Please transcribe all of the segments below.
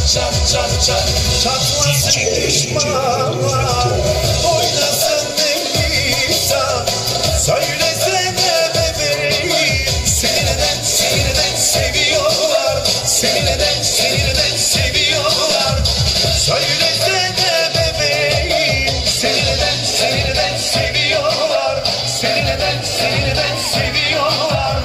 çat çat çat. Çatlasın düşmanlar, oynasın Melisa. Söylesene bebeğim, seni neden seviyorlar? Seni neden seviyorlar? Söylesene bebeğim, seni neden seviyorlar? Seni neden seviyorlar?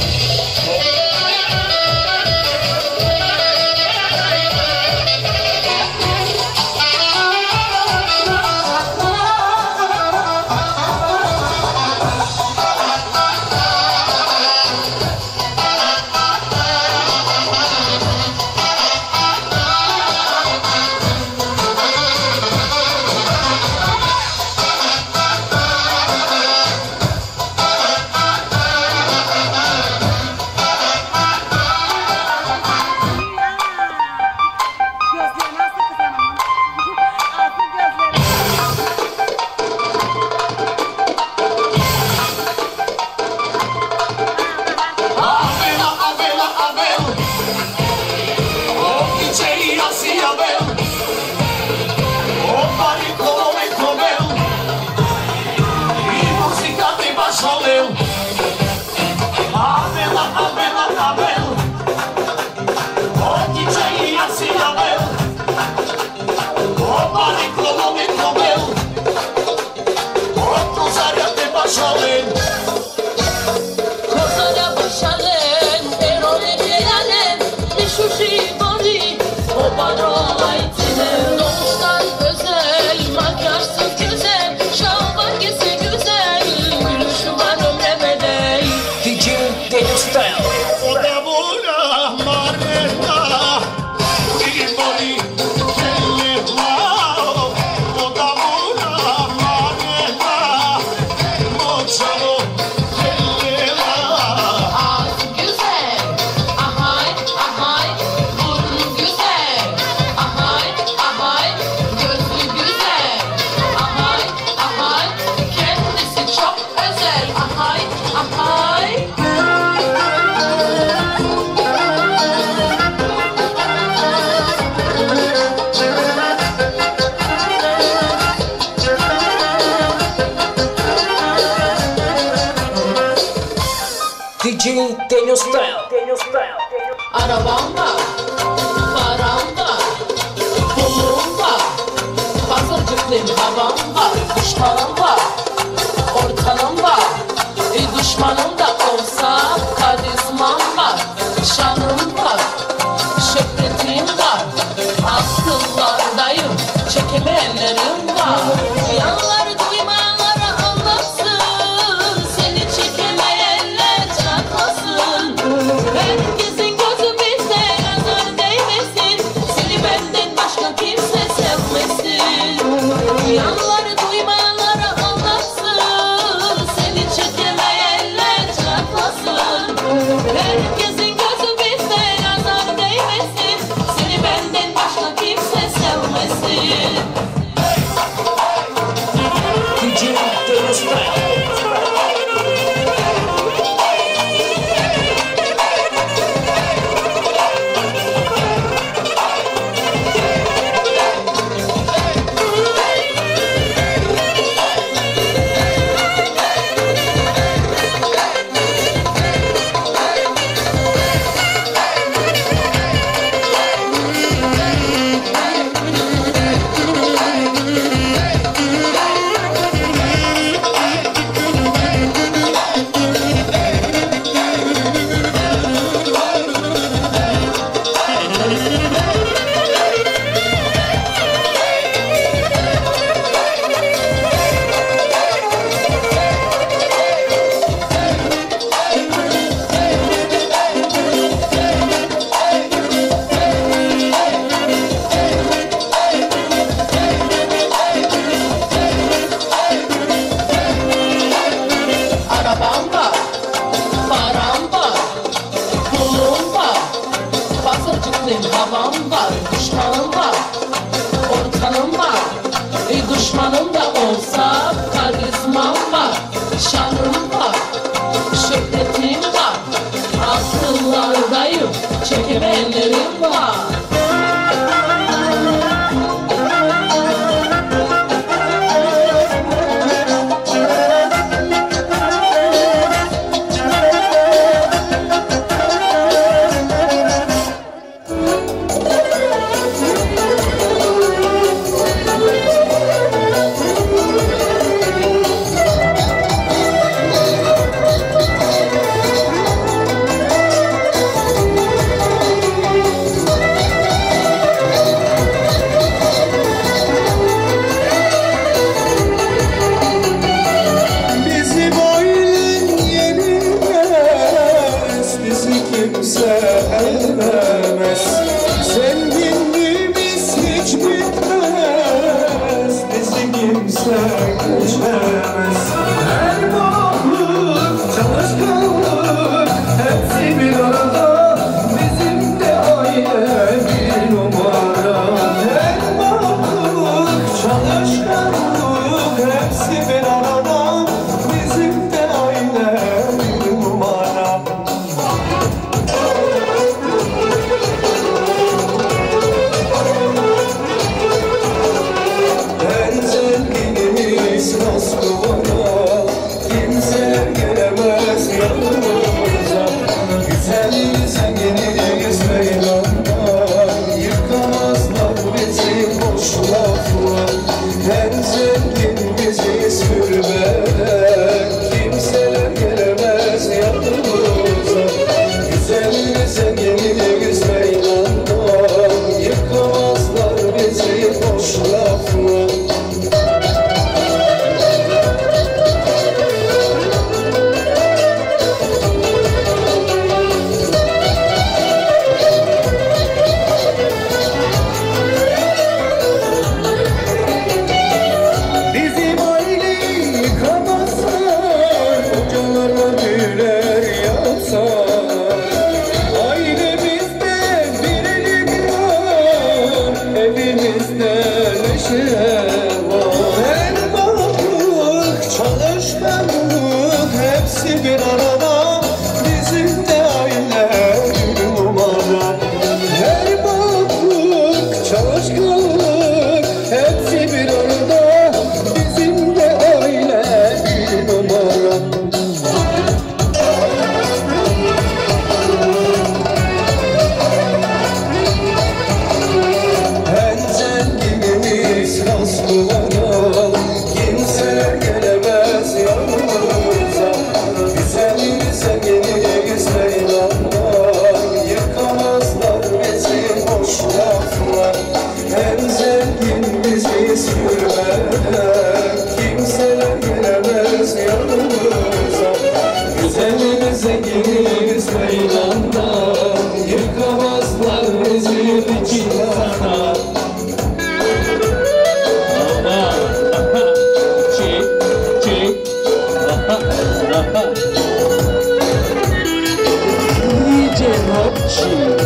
DJ Daniel Style. Arabam var, param var, pulum var, pazarcıklıyım havam var, düşmanım var, ortalım var, düşmanım da olsa karizmam var, şanım var, şöhretim var, akıllardayım, çekemeyenlerim var, yanları duymayanlara anlatsın, seni çekemeyenler çatlasın, herkesin gözü bizde, nazar değmesin, seni benden başka kimse sevmesin, yanları duymayanlara anlatsın, seni çekemeyenler çatlasın, herkesin gözü bizde, nazar değmesin, seni benden başka kimse sevmesin. DJ Daniel Style. Arabam var, param var, pulum var, pazarcıklıyım havam var, düşmanım var, ortalım var, düşmanım da olsa karizmam var, şanım var, şöhretim var, akıllardayım, çekemeyenlerim var. evimizde neşe var. Elmalık, çalışkanlık hepsi bir arada, bizim de aile bir numara. Elmalık, çalışkanlık hepsi bir arada, bizim de aile bir numara. Kimseler gelemez yanımıza, güzelimize geliriz meydandan, yıkamazlar bizi boş laflar. En zengin biziz gülmeden, kimseler gelemez yanımıza, güzelimize geliriz meydandan, yıkamazlar bizi iki yana. DJ Rochi.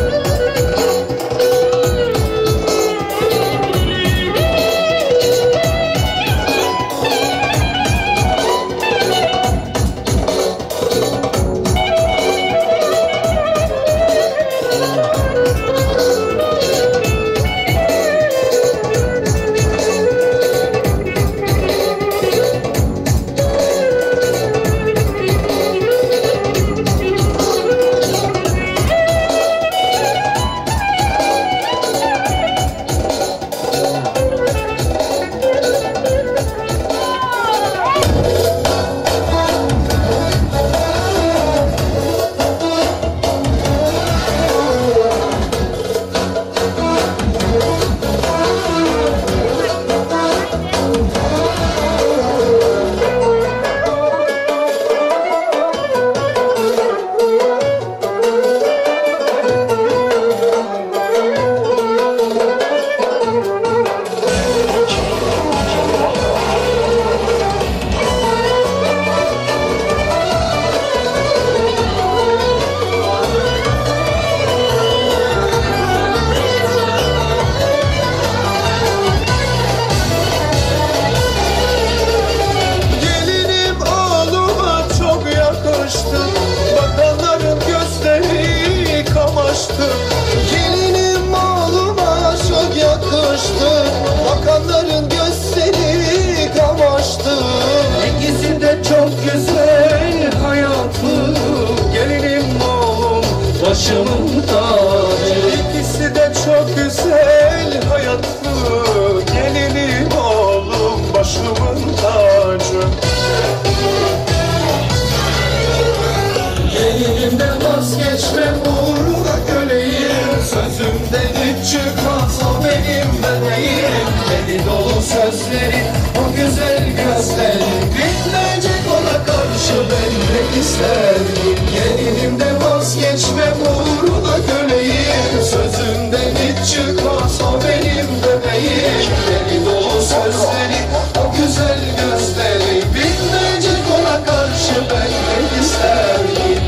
Bakanların gözleri kamaştı, gelinim oğluma çok yakıştı. Bakanların gözleri kamaştı, ikisi de çok güzel hayatlı. Gelinim oğlum başımın tacı, ikisi de çok güzel hayatlı. Gelinim oğlum başımın tacı. Elimden vazgeçmem, uğruna köleyim. Sözümden hiç çıkmaz, o benim bebeğim. Deli dolu sözleri, o güzel gözlerim, bitmeyecek ona karşı ben ne isterim. Elimden vazgeçmem, uğruna köleyim. Sözümden hiç çıkmaz, o benim bebeğim. Deli dolu sözleri, o güzel gözlerim, bitmeyecek ona karşı ben ne isterim.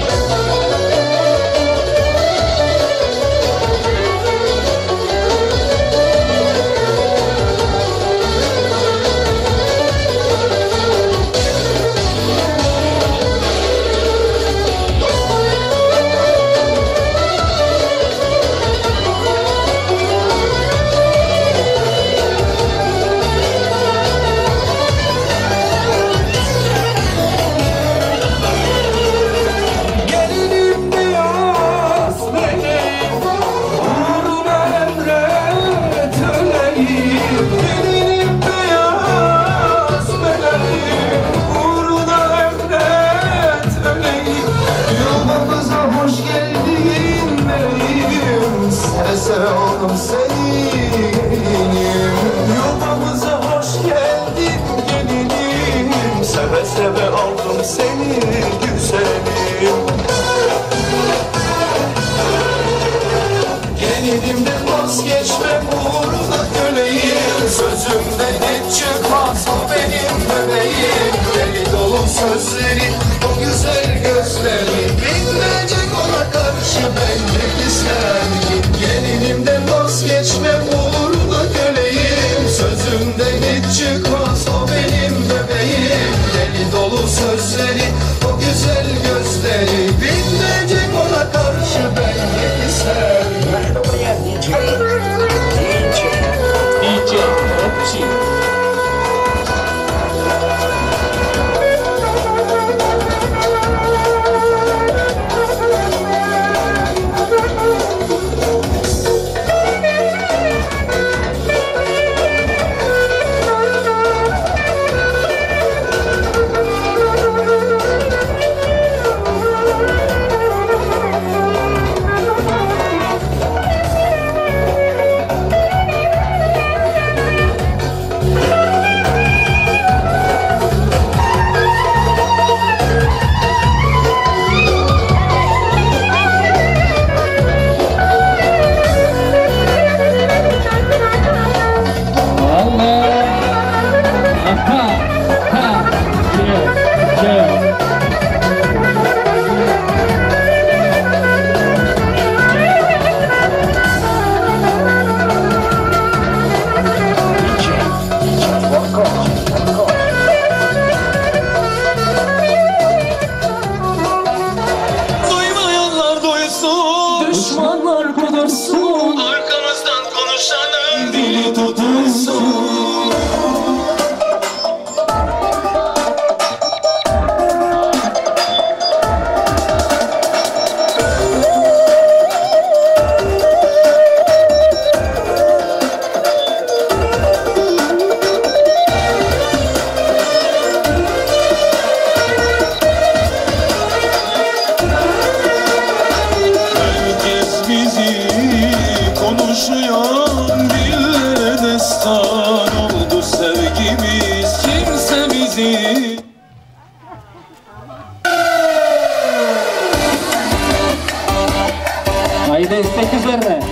dili tutulsun. Konuşuyor dillere destan oldu sevgimiz, kimse bizi. Haydi istek üzerine.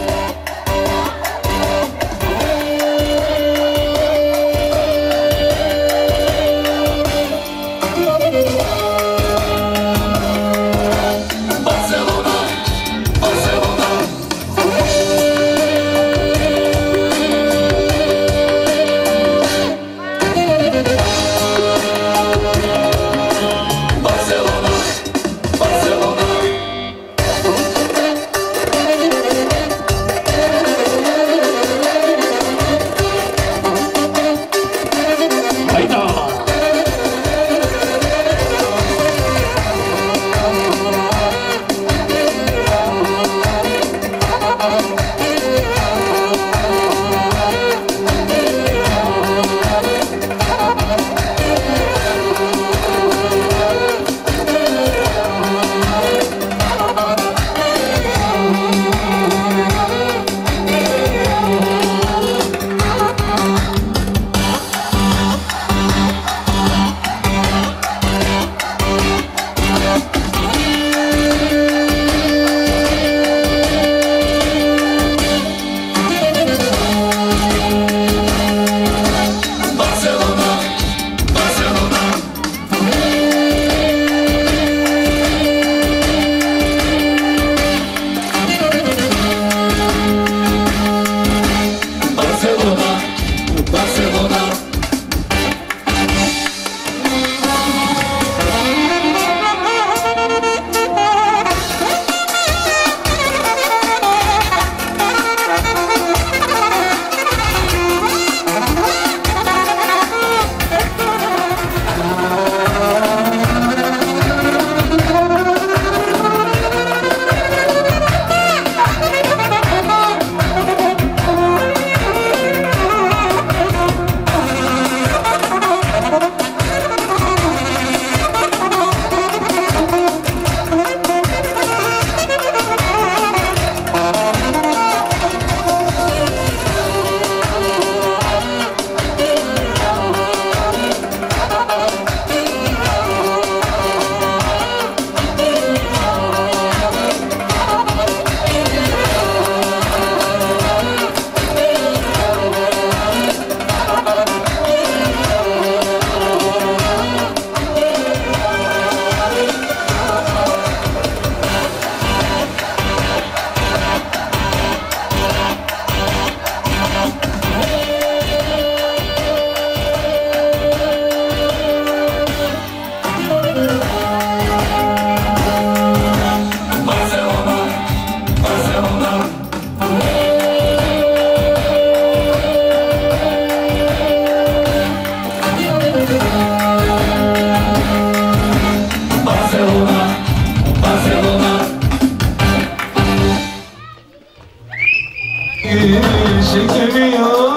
Çekemiyor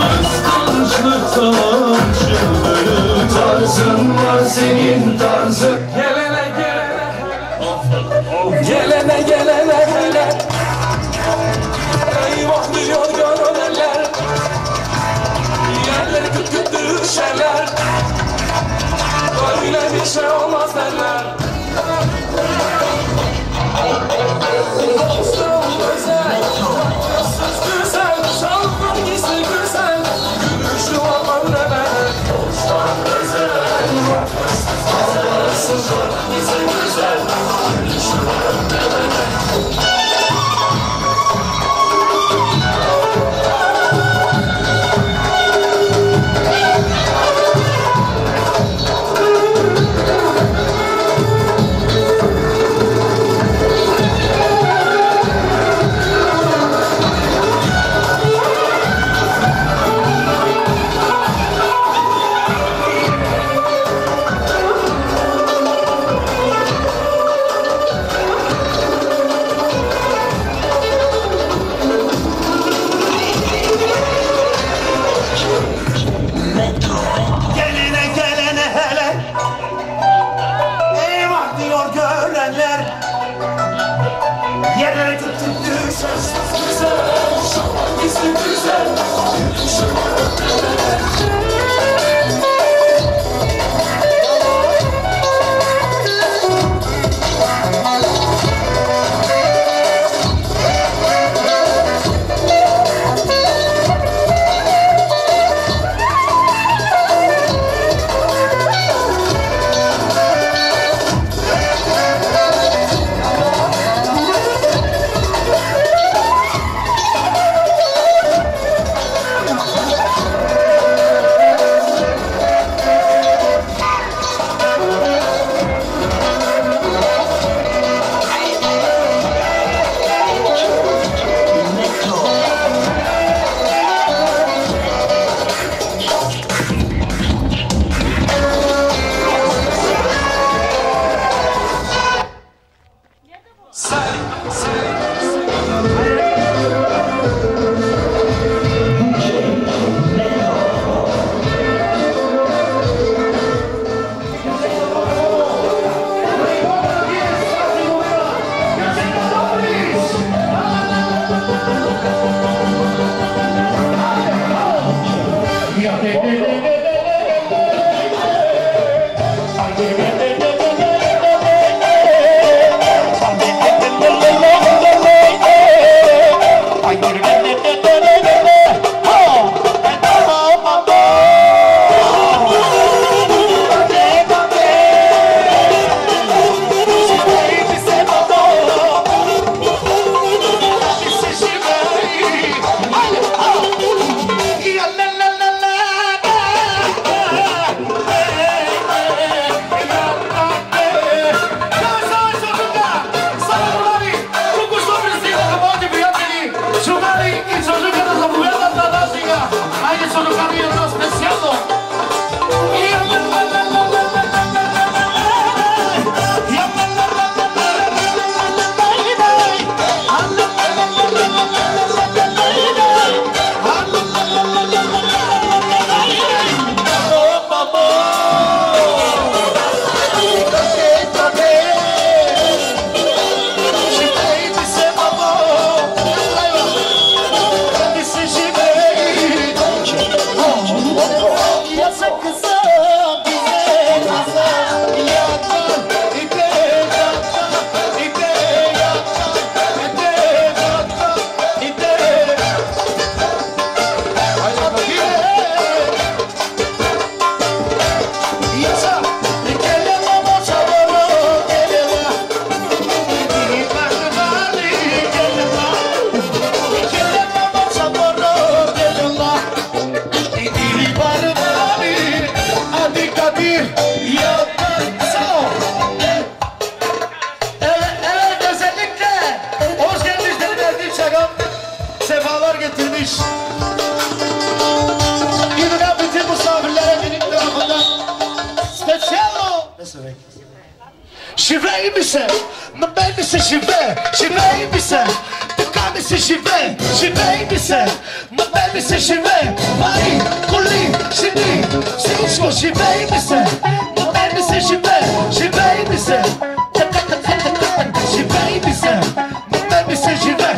kıskançlıktan şıldırı. Tarzın var senin tarzın. Gelene gelene, gelene gelene hele. Eyvah diyor görenler, yerleri küt küt düşerler. Böyle bir şey olmaz derler. Dostum güzel, dostsuz güzel, şalvar gizli güzel, gülüşlü olman neler. Dostum güzel, dostsuz gizli güzel, gülüşlü olman neler. J'y misin, ma belle misin, j'y vais misin, tocar misin, j'y vais misin, ma belle misin, j'y vais, Paris, Colli, Chini, Cisco, j'y vais misin, ma belle misin, j'y vais misin, j'y vais misin, ma belle misin, j'y vais,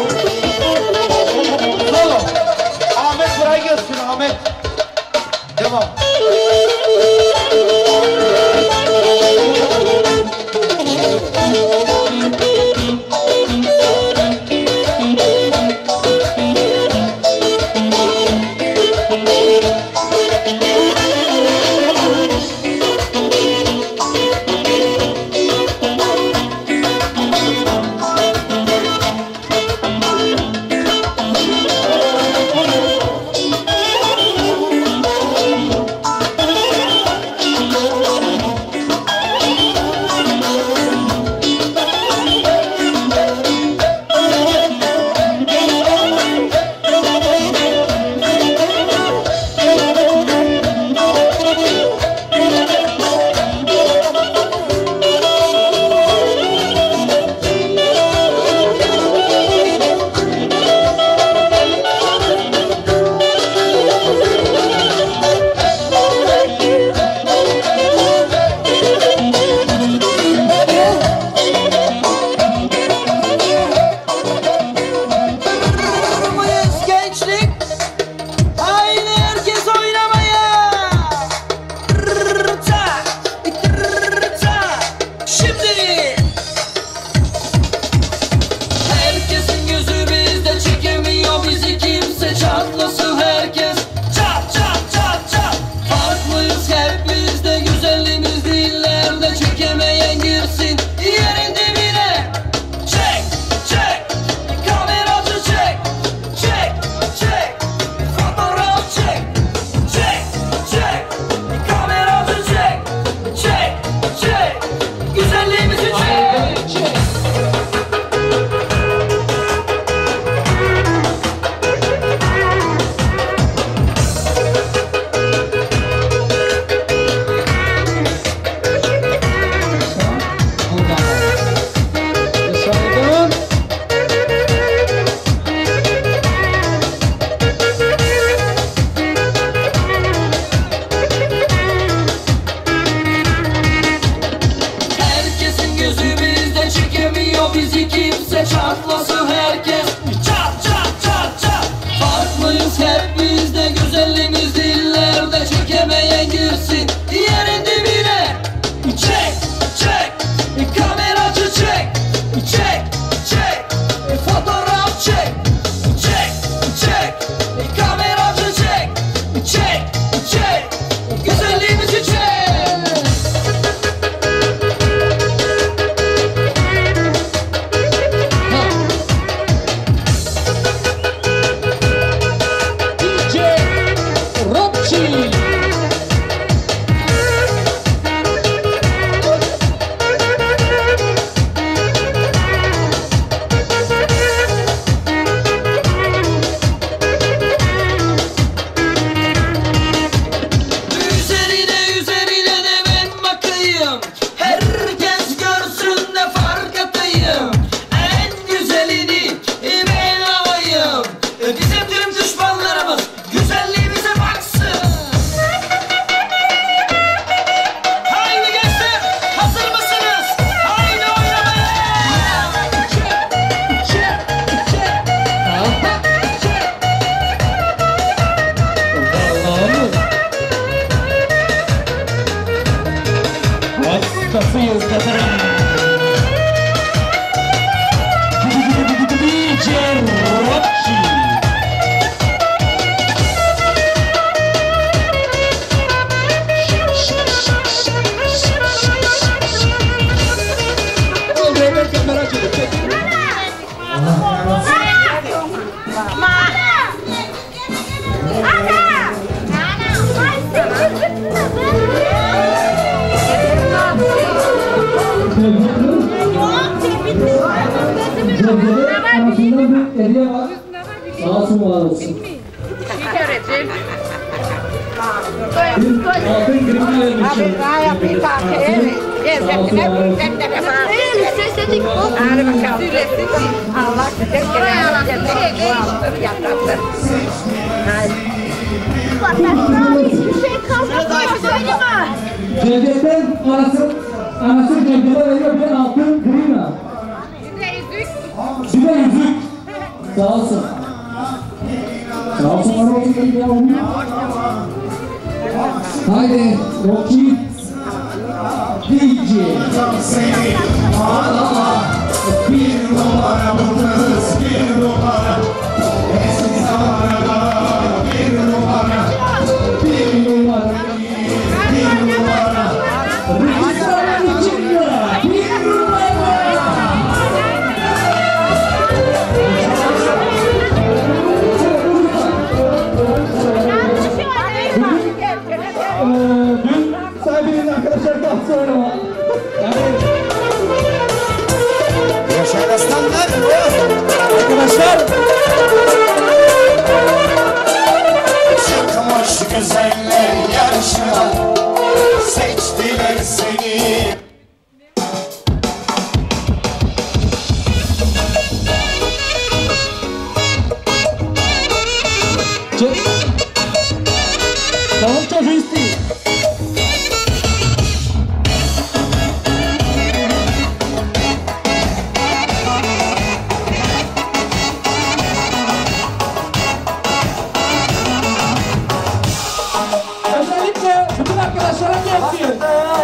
Devam. Cevdet'ten anası Cevdet'e veriyor bir altın grina. Bir de yüzük. Sağ olsun. Sağ olsun. Sağ olsun. Haydi Rocky DJ. Seni ağlama. Bir numara bu kız, bir numara. Eski zamanlarda bir numara. Bir numara, bir numara. Rıkıslarla içinde bir numara. Dün sahibinin arkadaşlar kalktı oynama. Yaşar aslanlar. Arkadaşlar. Çıkmış güzeller yarışına. Seçtiler seni. Tamam çocuğu isteyin. Özellikle bütün arkadaşlara gelsin.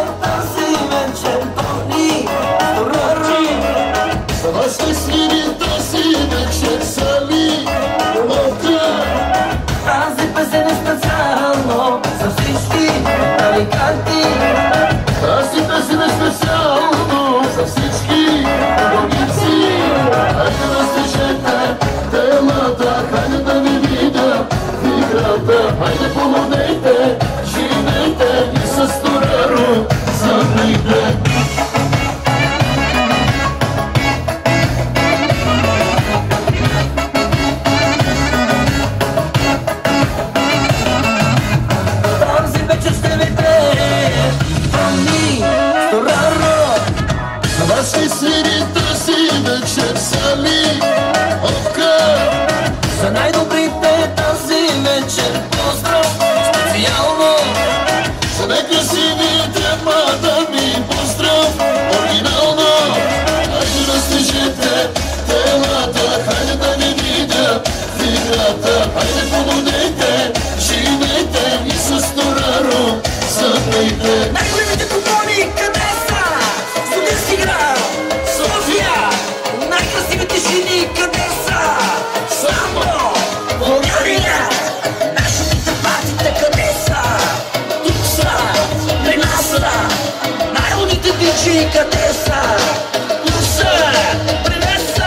Haydi polonejte, živejte i sa storaru zanejte. Vaši sirita si večer sali, За най-добрите тази вечер поздрав специално за най-красивите мадами поздрав оригинално. Хайде разтежете телата, хайде да ни видя в играта. Хайде полудейте, живейте и с Тораро съдейте. най-големите купони къде са? Студентски град, София. Най-красивите жени къде са? Само България. Нашите патите къде са? Тук са, при нас са. Най-лудите диджи къде са? Тук са, при нас са.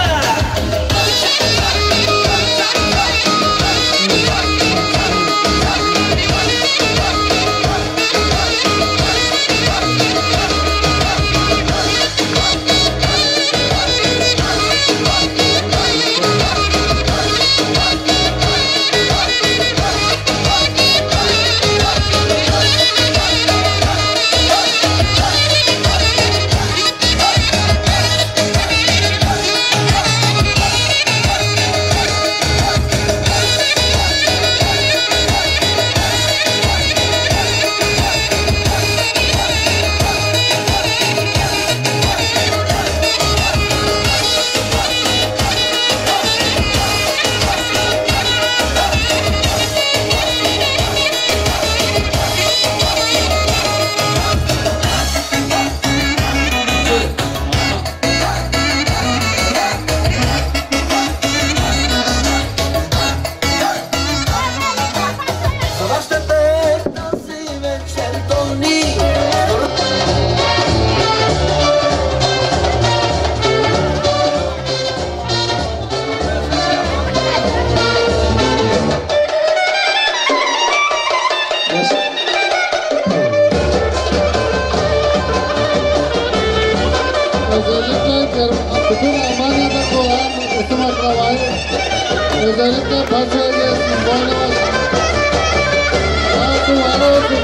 Bütün Almanya'da olan isim akrabayı özellikle Paşa'ya gelsin, boyuna basın. Sağ olsun, var olsun.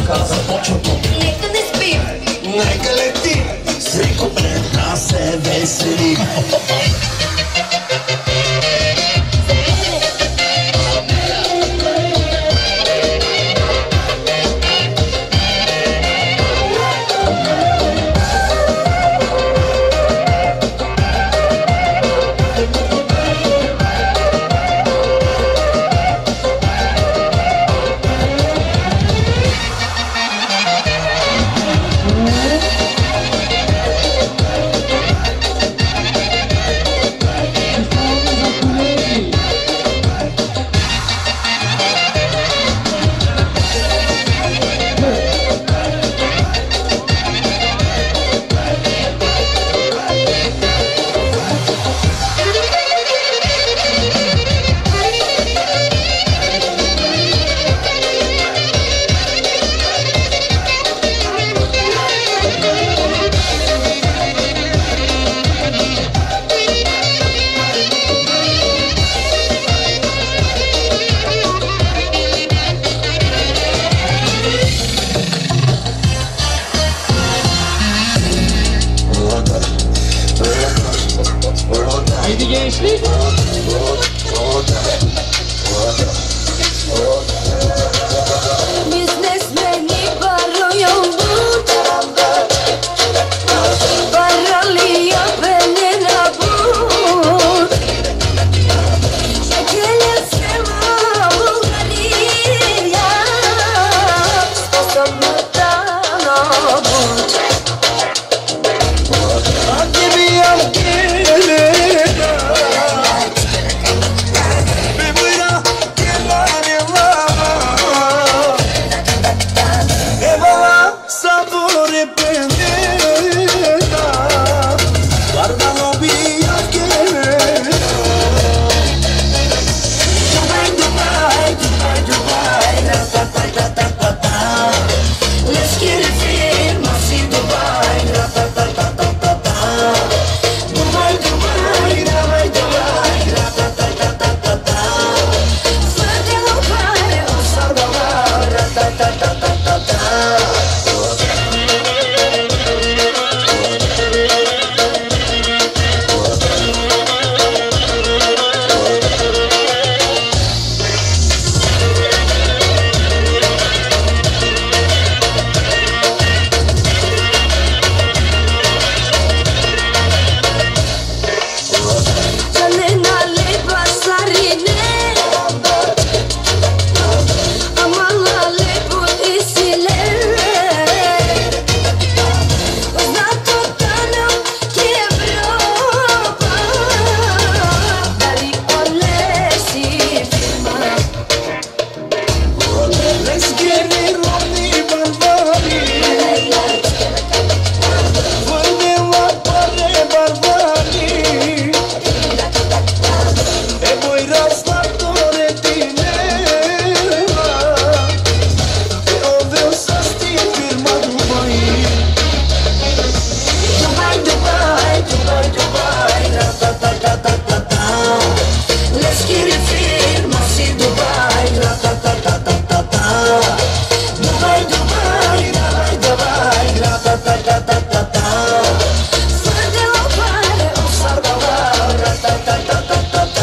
ca să pociutim. Neka ne spim, Neka letim, svi ko pred nas se veselim. Haydi gençlik. biznesmeni varıyorlar. Paralıyor beni nabur. Şekerim sema Bulgaria. Sposobnotan obud. Hadi bir yan gelin. Bir buyra yıllar yıllar. Eyvallah sabır epindina. Vardan o bir yan gelin. Dubai, Dubai, Dubai, Dubai, ra ta ta ta ta ta ta. Let's get it famous in Dubai, ra ta ta ta ta ta ta. Dubai, Dubai, Dubai, Dubai, ra ta ta ta ta ta ta. Fără locare o salvare, ra ta ta ta ta ta ta. Canenale pasarine, amalale putisile. Zato tanam che Europa, dari olesi firma. Let's get it Ronnie Barbari. Vogliamo fare Barbari. E poi rastatore di nera. E ovvio sasti firma Dubai. Dubai, Dubai, Dubai, Dubai, ra ta ta ta ta ta ta. Let's get it famous in Dubai, ra ta ta ta ta ta ta. Dubai, Dubai, Dubai, Dubai, ra ta ta ta ta ta ta. Fără locare o salvare, ra ta ta ta ta ta ta.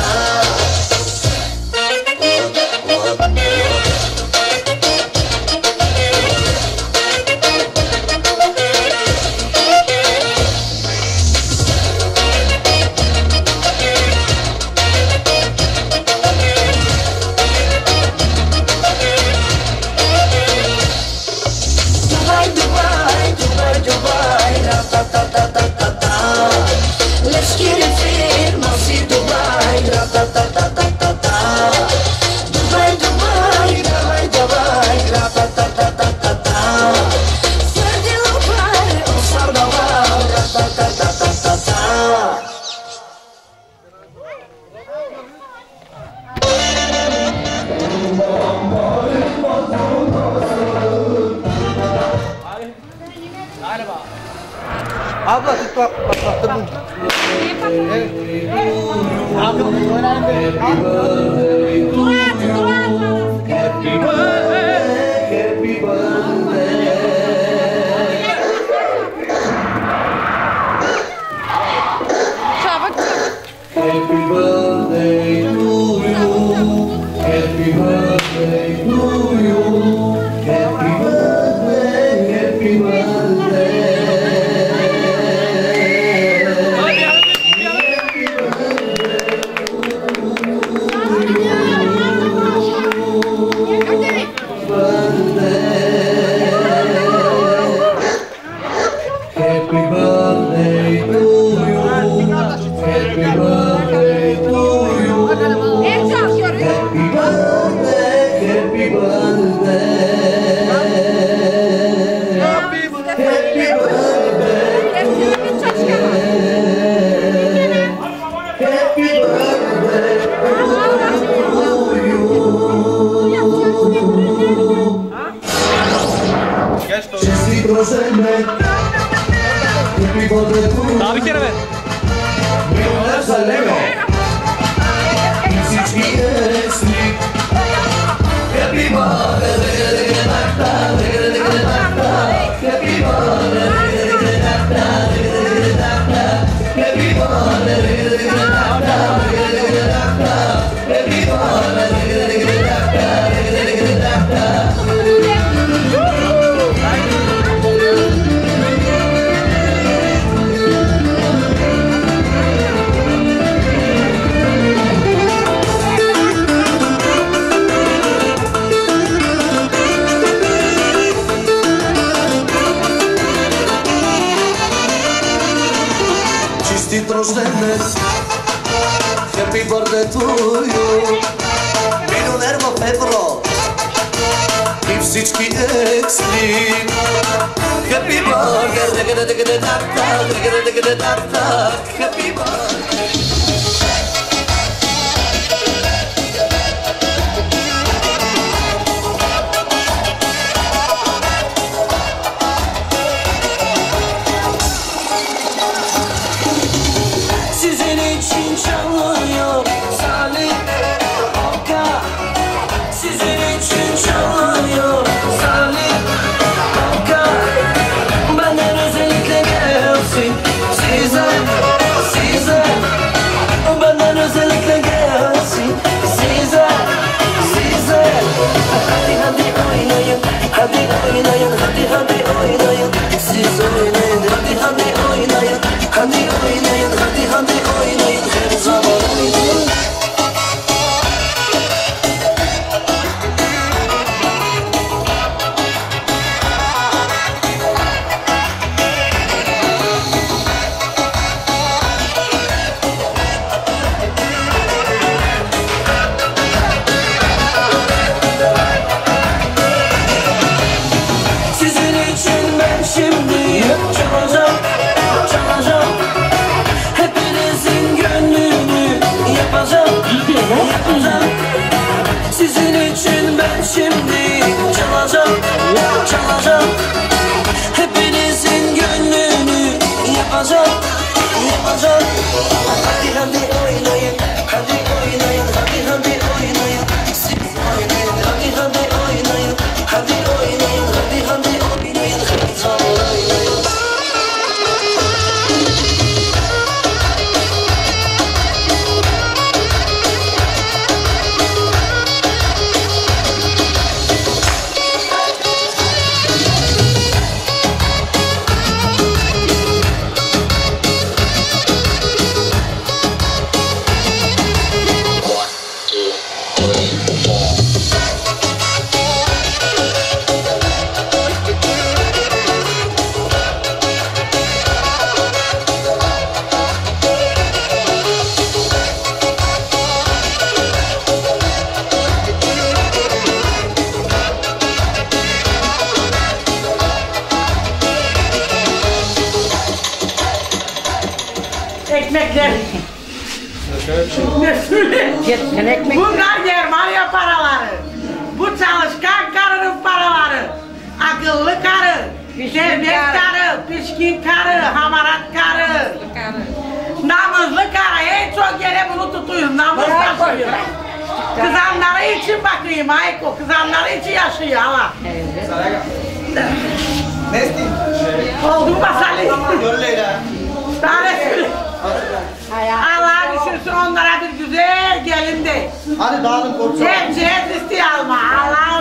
Dubai, Dubai, Dubai, Dubai, ra ta ta ta ta ta ta. Let's get it famous in Dubai, ra ta ta ta ta ta ta. Dubai, Dubai, Dubai, Dubai, ra ta ta ta ta ta ta. Fără locare o salvare, ra ta ta ta ta ta ta. Abla tut bak baktırdım. Happy birthday Happy birthday to you. Happy birthday to you. Happy birthday, happy birthday. Happy birthday to you. Happy birthday to you. Happy birthday, happy birthday. Happy birthday to you. Happy birthday to you. Çizgi rozenmek. Daha bir kere ver. Milyoner söyleme. Hiç eksik. Happy birthday. Happy birthday to you. Milioner ma Pedro i всички ексли. Happy birthday, happy birthday. Sizin için çalıyor Salih Oka. Sizin için çalıyor Salih Oka. Benden özellikle gelsin size, size. Benden özellikle gelsin size, size. Hadi hadi oynayın, hadi oynayın, hadi hadi oynayın. Siz oynayın, hadi hadi oynayın, hadi oynayın, hadi hadi oynayın. Her zaman oynayın. Sizin için ben şimdi çalacağım, çalacağım. Hepinizin gönlünü yapacağım, yapacağım. Sizin için ben şimdi çalacağım, çalacağım. Hepinizin gönlünü yapacağım, yapacağım. Hadi hadi oynayın, hadi oynayın, hadi hadi oynayın. Siz oynayın, hadi hadi oynayın, hadi oynayın, hadi hadi oynayın. Her zaman oynayın. Ekmekler. Bu Germanya paraları. Bu çalışkan karının paraları. Akıllı karı. Sevmek karı. Pişkin karı. Hamarat karı. Namuslu karı. En çok yere bunu tutuyoruz. Namus taşıyor. Kızanları için bakayım Ayko. Kızanları için yaşıyor Allah. Oldu mu Salih? Tanesi. Allah'a düşünsün Hadi dağılın korksun. Sen cihaz istiyor alma. Allah'ın